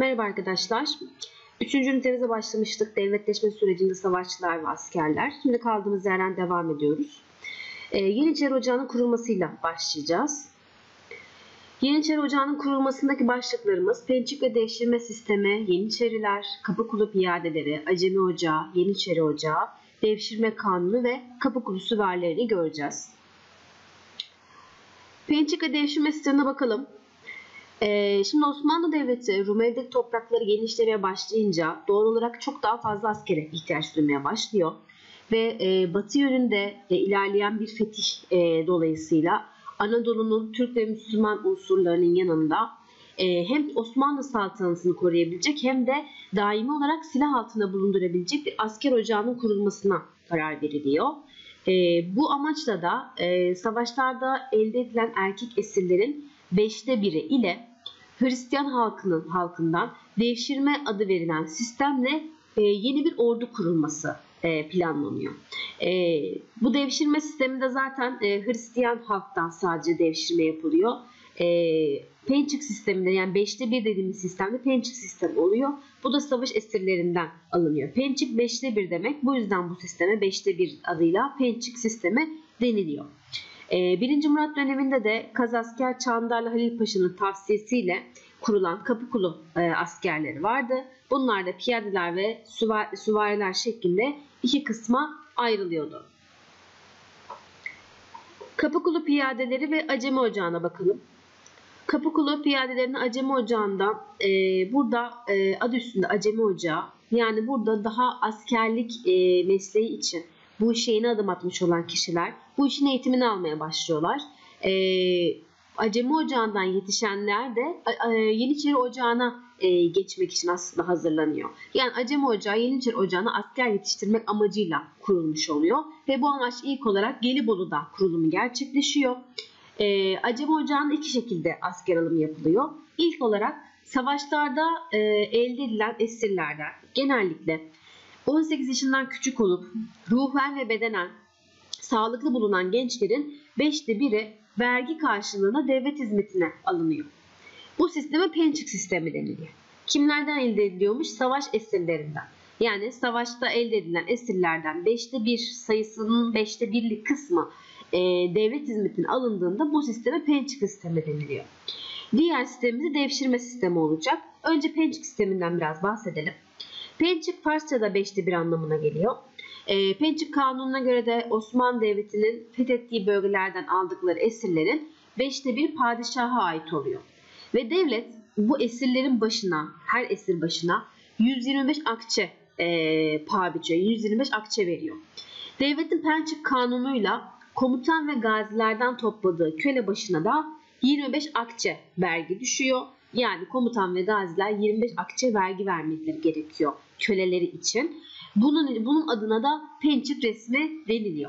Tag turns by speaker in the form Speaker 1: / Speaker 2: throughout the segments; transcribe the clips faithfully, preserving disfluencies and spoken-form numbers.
Speaker 1: Merhaba arkadaşlar. Üçüncü ünitemize başlamıştık. Devletleşme sürecinde savaşçılar ve askerler. Şimdi kaldığımız yerden devam ediyoruz. Ee, Yeniçeri Ocağı'nın kurulmasıyla başlayacağız. Yeniçeri Ocağı'nın kurulmasındaki başlıklarımız Pençik ve Devşirme Sistemi, Yeniçeriler, Kapıkulu Piyadeleri, Acemi Ocağı, Yeniçeri Ocağı, Devşirme Kanunu ve Kapıkulu Süvarilerini göreceğiz. Pençik ve Devşirme Sistemi'ne bakalım. Ee, şimdi Osmanlı Devleti Rumeli'deki toprakları genişlemeye başlayınca doğal olarak çok daha fazla askere ihtiyaç duymaya başlıyor. Ve e, batı yönünde e, ilerleyen bir fetih e, dolayısıyla Anadolu'nun Türk ve Müslüman unsurlarının yanında e, hem Osmanlı saltanatını koruyabilecek hem de daimi olarak silah altında bulundurabilecek bir asker ocağının kurulmasına karar veriliyor. E, bu amaçla da e, savaşlarda elde edilen erkek esirlerin beşte biri ile Hristiyan halkının halkından devşirme adı verilen sistemle e, yeni bir ordu kurulması e, planlanıyor. E, bu devşirme sisteminde zaten e, Hristiyan halktan sadece devşirme yapılıyor. E, Pençik sisteminde, yani beşte bir dediğimiz sistemde Pençik sistemi oluyor. Bu da savaş esirlerinden alınıyor. Pençik beşte bir demek. Bu yüzden bu sisteme beşte bir adıyla Pençik sistemi deniliyor. Birinci Murat döneminde de Kazasker Çandarlı Halil Paşa'nın tavsiyesiyle kurulan Kapıkulu askerleri vardı. Bunlar da piyadeler ve süvariler şeklinde iki kısma ayrılıyordu. Kapıkulu piyadeleri ve Acemi Ocağı'na bakalım. Kapıkulu piyadelerinin Acemi Ocağı'nda e, burada e, adı üstünde Acemi Ocağı, yani burada daha askerlik e, mesleği için bu işe yeni adım atmış olan kişiler bu işin eğitimini almaya başlıyorlar. Ee, Acemi Ocağı'ndan yetişenler de e, Yeniçeri Ocağı'na e, geçmek için aslında hazırlanıyor. Yani Acemi Ocağı Yeniçeri Ocağı'na asker yetiştirmek amacıyla kurulmuş oluyor. Ve bu amaç ilk olarak Gelibolu'da kurulumu gerçekleşiyor. E, Acemi Ocağı'nın iki şekilde asker alımı yapılıyor. İlk olarak savaşlarda e, elde edilen esirlerden genellikle on sekiz yaşından küçük olup ruhen ve bedenen sağlıklı bulunan gençlerin beşte biri vergi karşılığında devlet hizmetine alınıyor. Bu sisteme Pençik sistemi deniliyor. Kimlerden elde ediliyormuş? Savaş esirlerinden. Yani savaşta elde edilen esirlerden beşte bir sayısının beşte birlik kısmı e, devlet hizmetine alındığında bu sisteme Pençik sistemi deniliyor. Diğer sistemimiz devşirme sistemi olacak. Önce Pençik sisteminden biraz bahsedelim. Pençik Farsça'da beşte bir anlamına geliyor. E, Pençik Kanunu'na göre de Osmanlı Devleti'nin fethettiği bölgelerden aldıkları esirlerin beşte bir padişaha ait oluyor. Ve devlet bu esirlerin başına, her esir başına yüz yirmi beş akçe e, paha biçiyor, yüz yirmi beş akçe veriyor. Devletin Pençik Kanunu'yla komutan ve gazilerden topladığı köle başına da yirmi beş akçe vergi düşüyor. Yani komutan ve gaziler yirmi beş akçe vergi vermeleri gerekiyor köleleri için. Bunun, bunun adına da Pençik resmi deniliyor.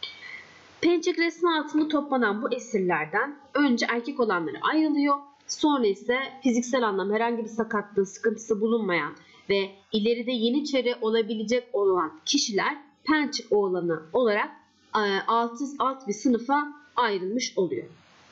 Speaker 1: Pençik resmi altında toplanan bu esirlerden önce erkek olanları ayrılıyor. Sonra ise fiziksel anlamda herhangi bir sakatlığı, sıkıntısı bulunmayan ve ileride Yeniçeri olabilecek olan kişiler Pençik oğlanı olarak alt, alt bir sınıfa ayrılmış oluyor.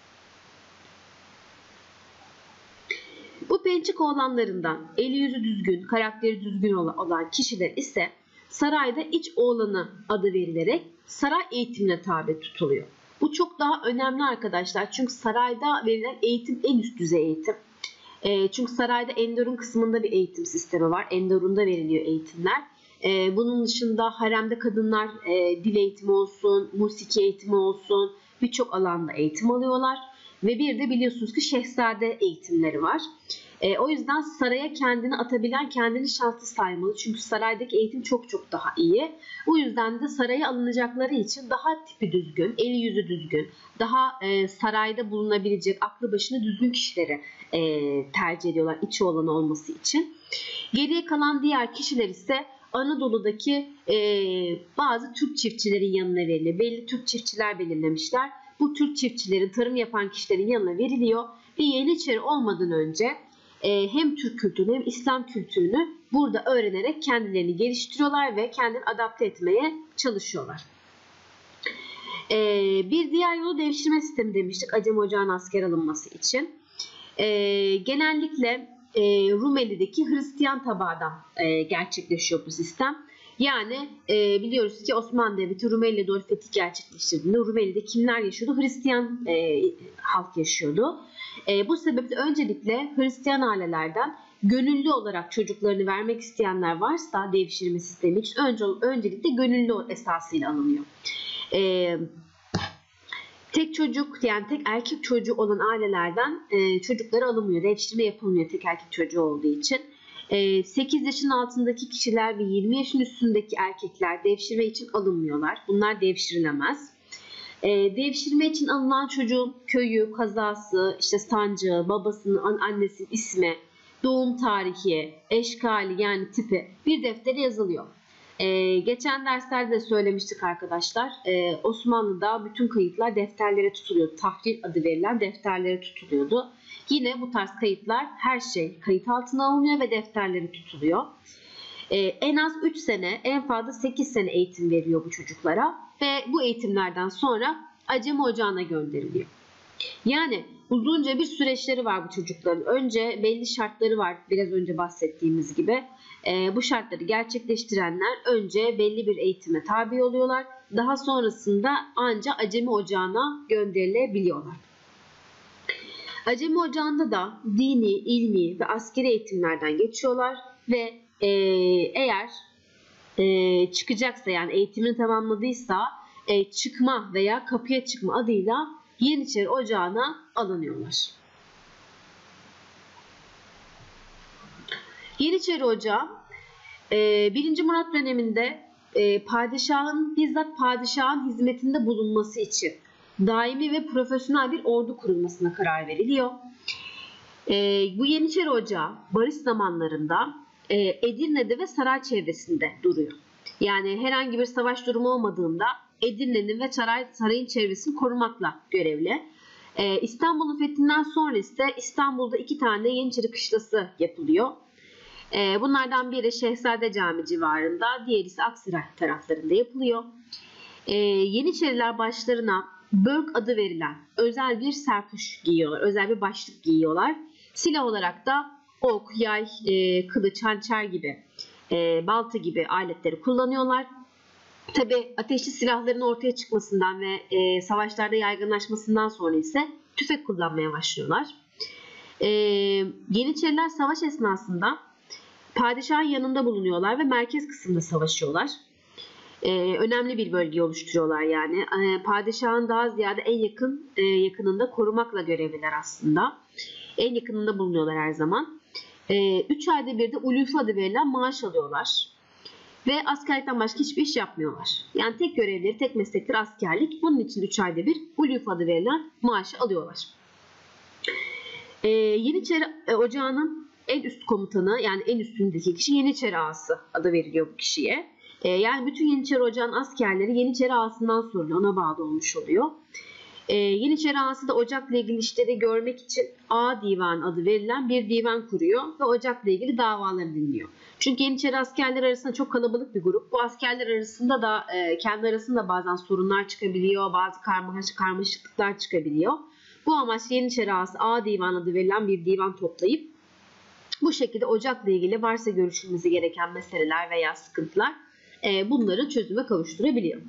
Speaker 1: Bu Pençik oğlanlarından eli yüzü düzgün, karakteri düzgün olan kişiler ise sarayda iç oğlanı adı verilerek saray eğitimine tabi tutuluyor. Bu çok daha önemli arkadaşlar. Çünkü sarayda verilen eğitim en üst düzey eğitim. E, çünkü sarayda Enderun kısmında bir eğitim sistemi var. Enderun'da veriliyor eğitimler. E, bunun dışında haremde kadınlar e, dil eğitimi olsun, musiki eğitimi olsun, birçok alanda eğitim alıyorlar. Ve bir de biliyorsunuz ki şehzade eğitimleri var. E, o yüzden saraya kendini atabilen kendini şanslı saymalı. Çünkü saraydaki eğitim çok çok daha iyi. O yüzden de saraya alınacakları için daha tipi düzgün, eli yüzü düzgün, daha e, sarayda bulunabilecek aklı başına düzgün kişileri e, tercih ediyorlar içi olan olması için. Geriye kalan diğer kişiler ise Anadolu'daki e, bazı Türk çiftçilerin yanına veriliyor. Belli Türk çiftçiler belirlemişler. Bu Türk çiftçilerin, tarım yapan kişilerin yanına veriliyor. Bir Yeniçeri olmadan önce e, hem Türk kültürünü hem İslam kültürünü burada öğrenerek kendilerini geliştiriyorlar ve kendini adapte etmeye çalışıyorlar. E, bir diğer yolu devşirme sistemi demiştik Acemi Ocağı'nın asker alınması için. E, genellikle e, Rumeli'deki Hristiyan tabağadan e, gerçekleşiyor bu sistem. Yani e, biliyoruz ki Osmanlı Devleti Rumeli'ye doğru fetih gerçekleştirdiğinde Rumeli'de kimler yaşıyordu? Hristiyan e, halk yaşıyordu. E, bu sebeple öncelikle Hristiyan ailelerden gönüllü olarak çocuklarını vermek isteyenler varsa devşirme sistemi için önce, öncelikle gönüllü esasıyla alınıyor. E, tek çocuk yani tek erkek çocuğu olan ailelerden e, çocukları alınmıyor. Devşirme yapılmıyor tek erkek çocuğu olduğu için. sekiz yaşın altındaki kişiler ve yirmi yaşın üstündeki erkekler devşirme için alınmıyorlar. Bunlar devşirilemez. Devşirme için alınan çocuğun köyü, kazası, işte sancı, babasının, annesinin ismi, doğum tarihi, eşkali yani tipi bir deftere yazılıyor. Geçen derslerde de söylemiştik arkadaşlar. Osmanlı'da bütün kayıtlar defterlere tutuluyordu. Tahrir adı verilen defterlere tutuluyordu. Yine bu tarz kayıtlar her şey kayıt altına alınıyor ve defterleri tutuluyor. Ee, en az üç sene, en fazla sekiz sene eğitim veriyor bu çocuklara ve bu eğitimlerden sonra Acemi Ocağı'na gönderiliyor. Yani uzunca bir süreçleri var bu çocukların. Önce belli şartları var, biraz önce bahsettiğimiz gibi. Ee, bu şartları gerçekleştirenler önce belli bir eğitime tabi oluyorlar. Daha sonrasında ancak Acemi Ocağı'na gönderilebiliyorlar. Acemi Ocağı'nda da dini, ilmi ve askeri eğitimlerden geçiyorlar ve e, eğer e, çıkacaksa yani eğitimini tamamladıysa e, çıkma veya kapıya çıkma adıyla Yeniçeri Ocağı'na alınıyorlar. Yeniçeri Ocağı e, birinci. Murat döneminde e, padişahın bizzat padişahın hizmetinde bulunması için daimi ve profesyonel bir ordu kurulmasına karar veriliyor. E, bu Yeniçeri Ocağı barış zamanlarında e, Edirne'de ve saray çevresinde duruyor. Yani herhangi bir savaş durumu olmadığında Edirne'nin ve saray, sarayın çevresini korumakla görevli. E, İstanbul'un fethinden sonra ise İstanbul'da iki tane Yeniçeri kışlası yapılıyor. E, bunlardan biri Şehzade Camii civarında, diğeri ise Aksaray taraflarında yapılıyor. E, Yeniçeriler başlarına börk adı verilen özel bir serpuş giyiyorlar. Özel bir başlık giyiyorlar. Silah olarak da ok, yay, e, kılıç, hançer gibi, e, balta gibi aletleri kullanıyorlar. Tabi ateşli silahların ortaya çıkmasından ve e, savaşlarda yaygınlaşmasından sonra ise tüfek kullanmaya başlıyorlar. E, Yeniçeriler savaş esnasında padişahın yanında bulunuyorlar ve merkez kısımda savaşıyorlar. Ee, önemli bir bölge oluşturuyorlar yani. Ee, padişahın daha ziyade en yakın e, yakınında korumakla görevliler aslında. En yakınında bulunuyorlar her zaman. Ee, üç ayda bir de ulufe adı verilen maaş alıyorlar. Ve askerlikten başka hiçbir iş yapmıyorlar. Yani tek görevleri, tek meslekleri askerlik. Bunun için üç ayda bir ulufe adı verilen maaşı alıyorlar. Ee, Yeniçeri e, Ocağı'nın en üst komutanı yani en üstündeki kişi Yeniçeri Ağası adı veriliyor bu kişiye. Yani bütün Yeniçeri Ocağı'nın askerleri Yeniçeri Ağası'ndan soruluyor. Ona bağlı olmuş oluyor. Ee, Yeniçeri Ağası da Ocak'la ilgili işleri görmek için Ağa Divan adı verilen bir divan kuruyor ve Ocak'la ilgili davaları dinliyor. Çünkü Yeniçeri askerler arasında çok kalabalık bir grup. Bu askerler arasında da e, kendi arasında bazen sorunlar çıkabiliyor. Bazı karmaşık, karmaşıklıklar çıkabiliyor. Bu amaçla Yeniçeri Ağası Ağa Divan adı verilen bir divan toplayıp bu şekilde Ocak'la ilgili varsa görüşülmesi gereken meseleler veya sıkıntılar bunları çözüme kavuşturabiliyor.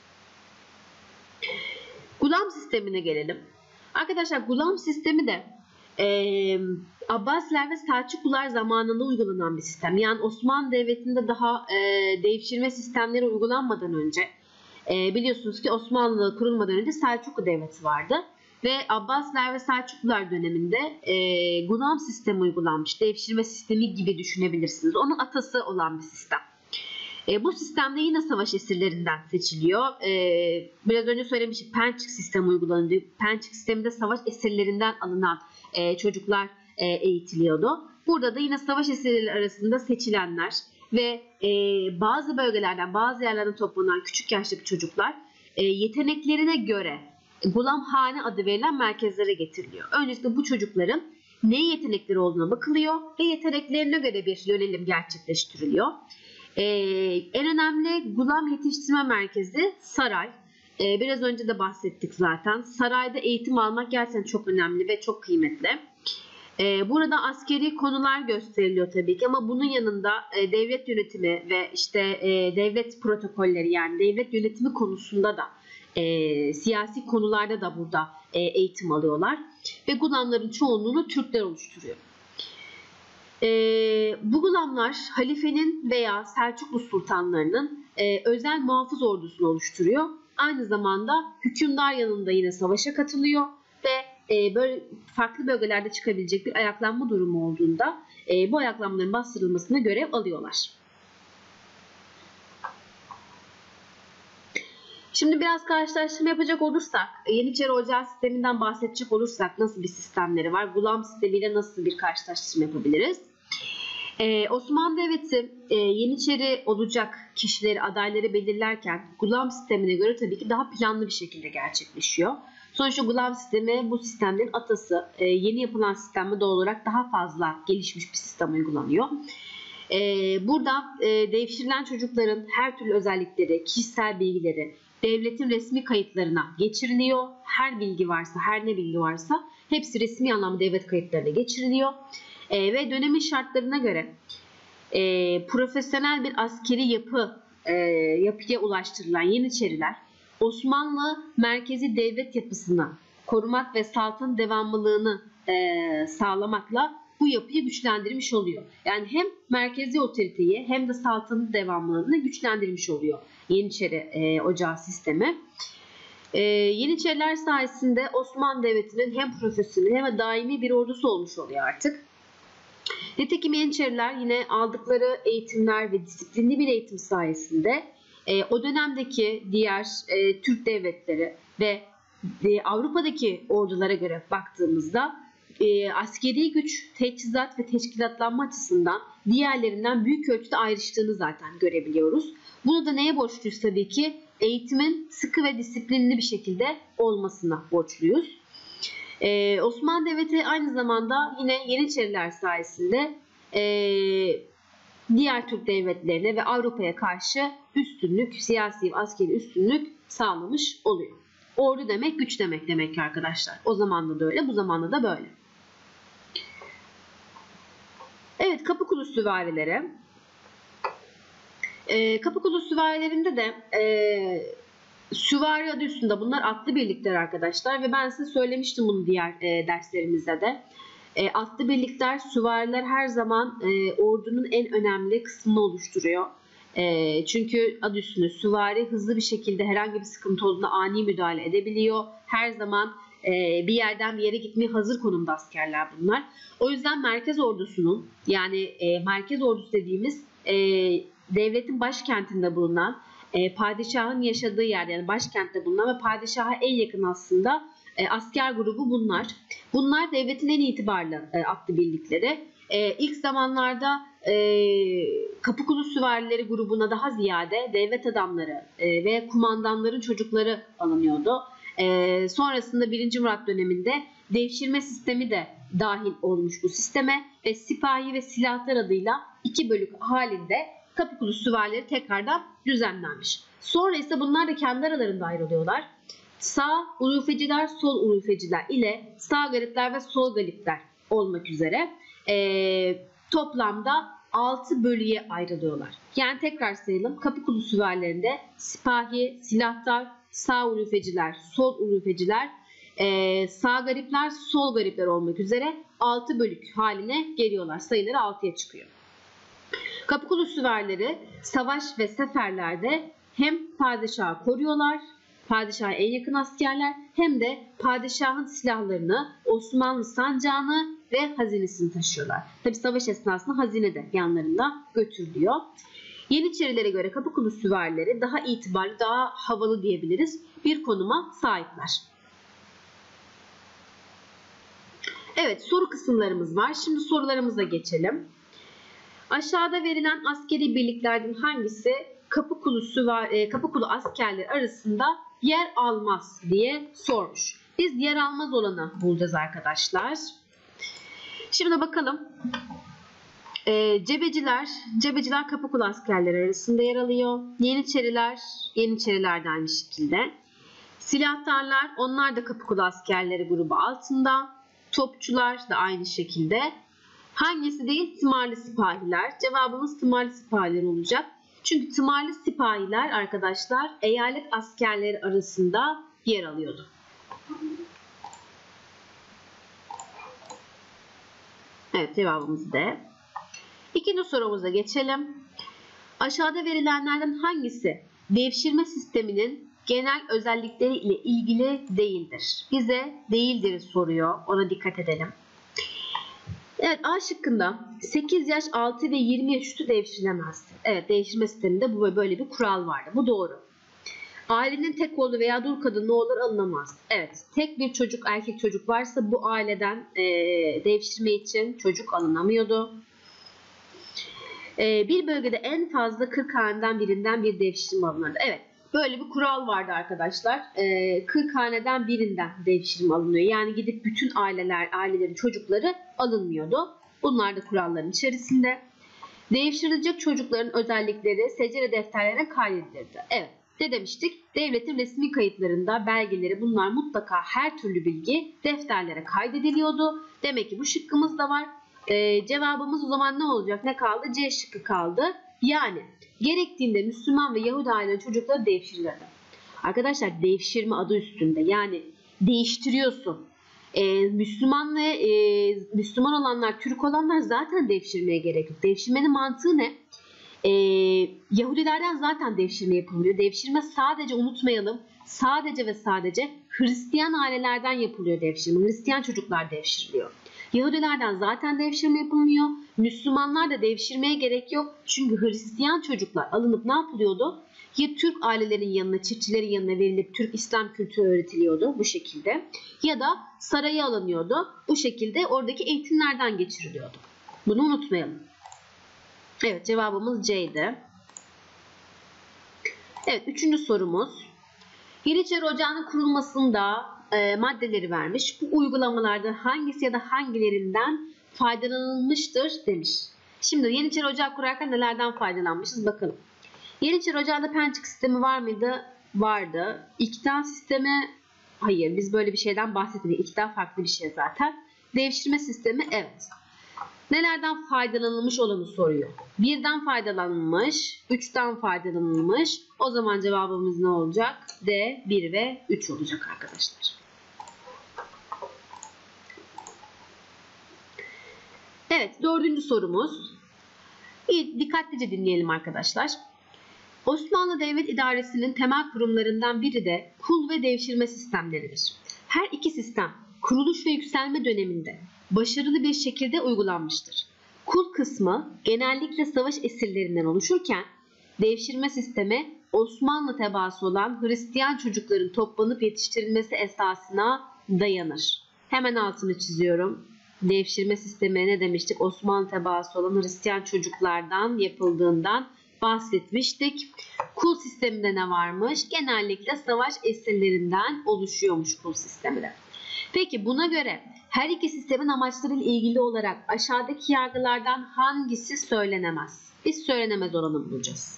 Speaker 1: Gulam sistemine gelelim. Arkadaşlar gulam sistemi de e, Abbasiler ve Selçuklular zamanında uygulanan bir sistem. Yani Osmanlı Devleti'nde daha e, devşirme sistemleri uygulanmadan önce e, biliyorsunuz ki Osmanlı kurulmadan önce Selçuklu Devleti vardı. Ve Abbasiler ve Selçuklular döneminde e, gulam sistemi uygulanmış. Devşirme sistemi gibi düşünebilirsiniz. Onun atası olan bir sistem. E, bu sistemde yine savaş esirlerinden seçiliyor. E, biraz önce söylemiştik Pençik sistemi uygulanıyor. Pençik sisteminde savaş esirlerinden alınan e, çocuklar e, eğitiliyordu. Burada da yine savaş esirleri arasında seçilenler ve e, bazı bölgelerden, bazı yerlerden toplanan küçük yaştaki çocuklar e, yeteneklerine göre gulamhane adı verilen merkezlere getiriliyor. Öncelikle bu çocukların ne yetenekleri olduğuna bakılıyor ve yeteneklerine göre bir yönelim gerçekleştiriliyor. Ee, en önemli gulam yetiştirme merkezi saray. Ee, biraz önce de bahsettik zaten. Sarayda eğitim almak gerçekten çok önemli ve çok kıymetli. E, burada askeri konular gösteriliyor tabii ki ama bunun yanında e, devlet yönetimi ve işte e, devlet protokolleri, yani devlet yönetimi konusunda da e, siyasi konularda da burada e, eğitim alıyorlar ve gulamların çoğunluğunu Türkler oluşturuyor. E, bu gulamlar halifenin veya Selçuklu sultanlarının e, özel muhafız ordusunu oluşturuyor. Aynı zamanda hükümdar yanında yine savaşa katılıyor ve e, böyle farklı bölgelerde çıkabilecek bir ayaklanma durumu olduğunda e, bu ayaklanmaların bastırılmasına görev alıyorlar. Şimdi biraz karşılaştırma yapacak olursak, Yeniçeri Ocağı sisteminden bahsedecek olursak nasıl bir sistemleri var? Gulam sistemiyle nasıl bir karşılaştırma yapabiliriz? Ee, Osmanlı Devleti e, Yeniçeri olacak kişileri, adayları belirlerken Gulam sistemine göre tabii ki daha planlı bir şekilde gerçekleşiyor. Sonuçta Gulam sistemi bu sistemlerin atası. E, yeni yapılan sistemde doğal olarak daha fazla gelişmiş bir sistem uygulanıyor. E, burada e, devşirilen çocukların her türlü özellikleri, kişisel bilgileri devletin resmi kayıtlarına geçiriliyor. Her bilgi varsa, her ne bilgi varsa hepsi resmi anlamda devlet kayıtlarına geçiriliyor. E, ve dönemin şartlarına göre e, profesyonel bir askeri yapı e, yapıya ulaştırılan Yeniçeriler Osmanlı merkezi devlet yapısını korumak ve saltanatın devamlılığını e, sağlamakla bu yapıyı güçlendirmiş oluyor. Yani hem merkezi otoriteyi hem de saltanatın devamlılığını güçlendirmiş oluyor Yeniçeri e, Ocağı sistemi. E, Yeniçeriler sayesinde Osmanlı Devleti'nin hem profesyonel hem de daimi bir ordusu olmuş oluyor artık. Nitekim Yeniçeriler yine aldıkları eğitimler ve disiplinli bir eğitim sayesinde e, o dönemdeki diğer e, Türk devletleri ve e, Avrupa'daki ordulara göre baktığımızda e, askeri güç, teçhizat ve teşkilatlanma açısından diğerlerinden büyük ölçüde ayrıştığını zaten görebiliyoruz. Bunu da neye borçluyuz tabii ki? Eğitimin sıkı ve disiplinli bir şekilde olmasına borçluyuz. Ee, Osmanlı Devleti aynı zamanda yine Yeniçeriler sayesinde e, diğer Türk devletlerine ve Avrupa'ya karşı üstünlük, siyasi ve askeri üstünlük sağlamış oluyor. Ordu demek güç demek demek ki arkadaşlar. O zamanda da öyle, bu zamanda da böyle. Evet, Kapıkulu süvarileri. Ee, Kapıkulu süvarilerinde de e, süvari adı üstünde, bunlar atlı birlikler arkadaşlar ve ben size söylemiştim bunu diğer e, derslerimizde de. E, atlı birlikler, süvariler her zaman e, ordunun en önemli kısmını oluşturuyor. E, çünkü adı üstünde süvari hızlı bir şekilde herhangi bir sıkıntı olduğunda ani müdahale edebiliyor. Her zaman e, bir yerden bir yere gitmeye hazır konumda askerler bunlar. O yüzden merkez ordusunun, yani e, merkez ordusu dediğimiz e, devletin başkentinde bulunan, E, padişahın yaşadığı yer, yani başkentte bulunan ve padişaha en yakın aslında e, asker grubu bunlar. Bunlar devletin en itibarlı e, atlı birlikleri. E, ilk zamanlarda e, Kapıkulu süvarileri grubuna daha ziyade devlet adamları e, ve kumandanların çocukları alınıyordu. E, sonrasında birinci Murat döneminde devşirme sistemi de dahil olmuş bu sisteme ve sipahi ve silahtar adıyla iki bölük halinde Kapıkulu süvarileri tekrardan düzenlenmiş. Sonra ise bunlar da kendi aralarında ayrılıyorlar. Sağ ulufeciler, sol ulufeciler ile sağ galipler ve sol galipler olmak üzere e, toplamda altı bölüye ayrılıyorlar. Yani tekrar sayalım. Kapıkulu süvarilerinde sipahi, silahtar, sağ ulufeciler, sol ulufeciler, e, sağ galipler, sol galipler olmak üzere altı bölük haline geliyorlar. Sayıları altıya çıkıyor. Kapıkulu süvarileri savaş ve seferlerde hem padişahı koruyorlar, padişaha en yakın askerler, hem de padişahın silahlarını, Osmanlı sancağını ve hazinesini taşıyorlar. Tabi savaş esnasında hazine de yanlarında götürülüyor. Yeniçerilere göre Kapıkulu süvarileri daha itibarlı, daha havalı diyebiliriz bir konuma sahipler. Evet, soru kısımlarımız var. Şimdi sorularımıza geçelim. Aşağıda verilen askeri birliklerden hangisi Kapıkulu, süvari, Kapıkulu askerler arasında yer almaz diye sormuş. Biz yer almaz olanı bulacağız arkadaşlar. Şimdi bakalım. E, cebeciler, cebeciler Kapıkulu askerleri arasında yer alıyor. Yeniçeriler, Yeniçeriler de aynı şekilde. Silahtarlar, onlar da Kapıkulu askerleri grubu altında. Topçular da aynı şekilde. Hangisi değil? Tımarlı sipahiler. Cevabımız tımarlı sipahiler olacak. Çünkü tımarlı sipahiler arkadaşlar eyalet askerleri arasında yer alıyordu. Evet, cevabımız D. İkinci sorumuza geçelim. Aşağıda verilenlerden hangisi devşirme sisteminin genel özellikleri ile ilgili değildir? Bize değildir soruyor. Ona dikkat edelim. Evet, A şıkkında sekiz yaş altı ve yirmi yaş üstü devşirilemezdi. Evet, devşirme sisteminde bu böyle bir kural vardı. Bu doğru. Ailenin tek oğlu veya dul kadın oğulları alınamaz. Evet, tek bir çocuk, erkek çocuk varsa bu aileden e, devşirme için çocuk alınamıyordu. E, bir bölgede en fazla kırk haneden birinden bir devşirme alınırdı. Evet, böyle bir kural vardı arkadaşlar. E, kırk haneden birinden devşirme alınıyor. Yani gidip bütün aileler, ailelerin çocukları alınmıyordu. Bunlar da kuralların içerisinde. Devşirilecek çocukların özellikleri secere defterlerine kaydedilirdi. Evet. Ne demiştik? Devletin resmi kayıtlarında belgeleri, bunlar mutlaka her türlü bilgi defterlere kaydediliyordu. Demek ki bu şıkkımız da var. Ee, cevabımız o zaman ne olacak? Ne kaldı? C şıkkı kaldı. Yani gerektiğinde Müslüman ve Yahudi aile çocukları devşirilirdi. Arkadaşlar, devşirme adı üstünde. Yani değiştiriyorsun. Ee, Müslüman ve e, Müslüman olanlar, Türk olanlar zaten devşirmeye gerek yok. Devşirmenin mantığı ne? Ee, Yahudilerden zaten devşirme yapılmıyor. Devşirme sadece, unutmayalım, sadece ve sadece Hristiyan ailelerden yapılıyor devşirme. Hristiyan çocuklar devşiriliyor. Yahudilerden zaten devşirme yapılmıyor. Müslümanlar da devşirmeye gerek yok. Çünkü Hristiyan çocuklar alınıp ne yapılıyordu? Ya Türk ailelerin yanına, çiftçilerin yanına verilip Türk İslam kültürü öğretiliyordu bu şekilde. Ya da saraya alınıyordu. Bu şekilde oradaki eğitimlerden geçiriliyordu. Bunu unutmayalım. Evet, cevabımız C'ydi. Evet, üçüncü sorumuz. Yeniçeri Ocağı'nın kurulmasında e, maddeleri vermiş. Bu uygulamalarda hangisi ya da hangilerinden faydalanılmıştır demiş. Şimdi Yeniçeri Ocağı kurarken nelerden faydalanmışız bakalım. Yeniçeri Ocağı'nda pençik sistemi var mıydı? Vardı. İkta sistemi, hayır, biz böyle bir şeyden bahsetmiyoruz. İkta farklı bir şey zaten. Devşirme sistemi, evet. Nelerden faydalanılmış olanı soruyor. birden faydalanılmış, üçten faydalanılmış. O zaman cevabımız ne olacak? D, bir ve üç olacak arkadaşlar. Evet, dördüncü sorumuz. İyi, dikkatlice dinleyelim arkadaşlar. Osmanlı Devlet İdaresi'nin temel kurumlarından biri de kul ve devşirme sistemleridir. Her iki sistem kuruluş ve yükselme döneminde başarılı bir şekilde uygulanmıştır. Kul kısmı genellikle savaş esirlerinden oluşurken devşirme sistemi Osmanlı tebaası olan Hristiyan çocukların toplanıp yetiştirilmesi esasına dayanır. Hemen altını çiziyorum. Devşirme sistemi ne demiştik? Osmanlı tebaası olan Hristiyan çocuklardan yapıldığından bahsetmiştik. Kul sisteminde ne varmış? Genellikle savaş esirlerinden oluşuyormuş kul sistemi de. Peki buna göre her iki sistemin amaçlarıyla ilgili olarak aşağıdaki yargılardan hangisi söylenemez? Biz söylenemez olanı bulacağız.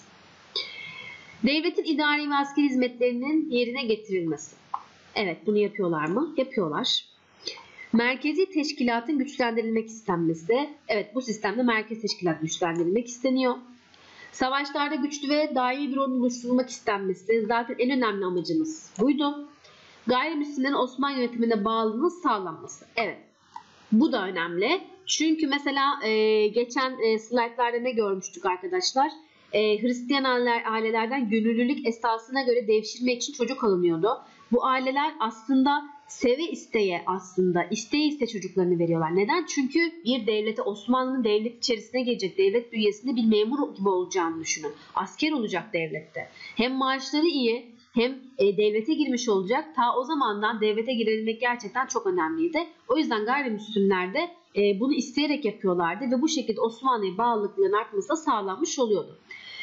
Speaker 1: Devletin idari ve askeri hizmetlerinin yerine getirilmesi. Evet, bunu yapıyorlar mı? Yapıyorlar. Merkezi teşkilatın güçlendirilmek istenmesi. Evet, bu sistemde merkez teşkilat güçlendirilmek isteniyor. Savaşlarda güçlü ve daimi bir ordu oluşturulmak istenmesi. Zaten en önemli amacımız buydu. Gayrimüslimlerin Osmanlı yönetimine bağlılığının sağlanması. Evet, bu da önemli. Çünkü mesela e, geçen e, slaytlarda ne görmüştük arkadaşlar? E, Hristiyan aileler, ailelerden gönüllülük esasına göre devşirme için çocuk alınıyordu. Bu aileler aslında seve isteye aslında isteye iste çocuklarını veriyorlar. Neden? Çünkü bir devlete, Osmanlı'nın devlet içerisine gelecek, devlet bünyesinde bir memur gibi olacağını düşünün. Asker olacak devlette. Hem maaşları iyi, hem e, devlete girmiş olacak. Ta o zamandan devlete girebilmek gerçekten çok önemliydi. O yüzden gayrimüslimler de e, bunu isteyerek yapıyorlardı ve bu şekilde Osmanlı'ya bağlılıkların artması da sağlanmış oluyordu.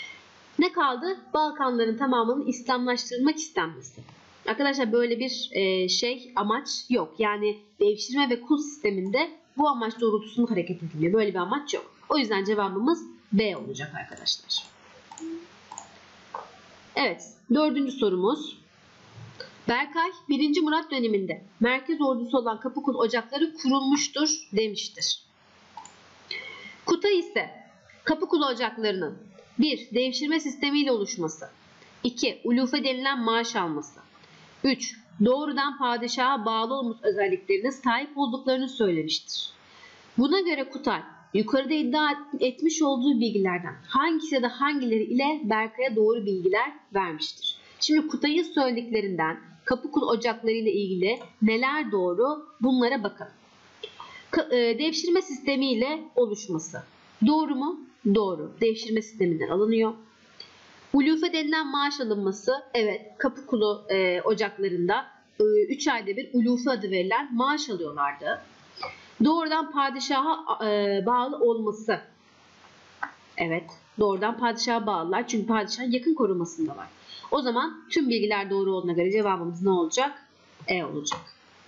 Speaker 1: Ne kaldı? Balkanların tamamının İslamlaştırılmak istenmesi. Arkadaşlar böyle bir e, şey, amaç yok. Yani devşirme ve kul sisteminde bu amaç doğrultusunda hareket ediliyor. Böyle bir amaç yok. O yüzden cevabımız B olacak arkadaşlar. Evet, dördüncü sorumuz. Berkay birinci. Murat döneminde merkez ordusu olan Kapıkulu ocakları kurulmuştur demiştir. Kutay ise Kapıkulu ocaklarının bir. Devşirme sistemiyle oluşması, iki. Ulufe denilen maaş alması, üç. Doğrudan padişaha bağlı olmuş özelliklerine sahip olduklarını söylemiştir. Buna göre Kutay yukarıda iddia etmiş olduğu bilgilerden hangisi ya da hangileri ile Berkay'a doğru bilgiler vermiştir? Şimdi Kutay'ın söylediklerinden Kapıkulu ocakları ile ilgili neler doğru, bunlara bakalım. Devşirme sistemiyle oluşması. Doğru mu? Doğru. Devşirme sisteminden alınıyor. Ulufe denilen maaş alınması. Evet, Kapıkulu e, ocaklarında üç e, ayda bir ulufe adı verilen maaş alıyorlardı. Doğrudan padişaha e, bağlı olması. Evet, doğrudan padişaha bağlılar. Çünkü padişahın yakın korumasındalar. O zaman tüm bilgiler doğru olduğuna göre cevabımız ne olacak? E olacak.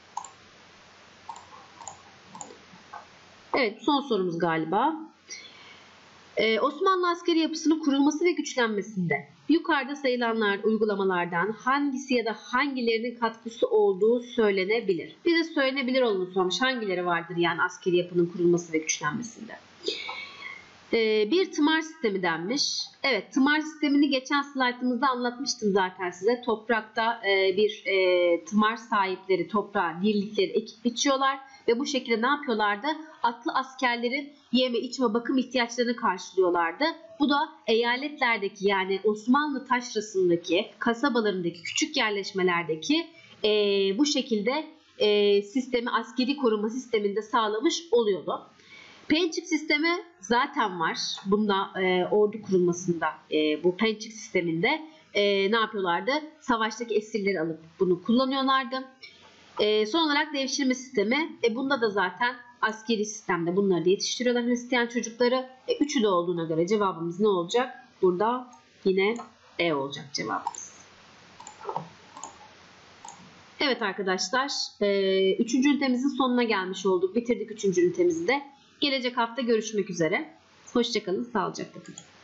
Speaker 1: Evet, son sorumuz galiba. Ee, Osmanlı askeri yapısının kurulması ve güçlenmesinde yukarıda sayılanlar uygulamalardan hangisi ya da hangilerinin katkısı olduğu söylenebilir? Bir de söylenebilir olduğunu sormuş. Hangileri vardır yani askeri yapının kurulması ve güçlenmesinde? Ee, bir tımar sistemi denmiş. Evet, tımar sistemini geçen slaytımızda anlatmıştım zaten size. Toprakta e, bir e, tımar sahipleri toprağa birlikleri ekip biçiyorlar ve bu şekilde ne yapıyorlardı? Atlı askerlerin yeme, içme, bakım ihtiyaçlarını karşılıyorlardı. Bu da eyaletlerdeki yani Osmanlı taşrasındaki, kasabalarındaki, küçük yerleşmelerdeki e, bu şekilde e, sistemi, askeri koruma sisteminde sağlamış oluyordu. Pençik sistemi zaten var. Bunda e, ordu kurulmasında e, bu pençik sisteminde e, ne yapıyorlardı? Savaştaki esirleri alıp bunu kullanıyorlardı. E, son olarak devşirme sistemi. E, bunda da zaten askeri sistemde bunları da yetiştiriyorlar Hristiyan çocukları. E, üçü de olduğuna göre cevabımız ne olacak? Burada yine E olacak cevabımız. Evet arkadaşlar. E, üçüncü ünitemizin sonuna gelmiş olduk. Bitirdik üçüncü ünitemizi de. Gelecek hafta görüşmek üzere. Hoşça kalın, sağlıcakla kalın.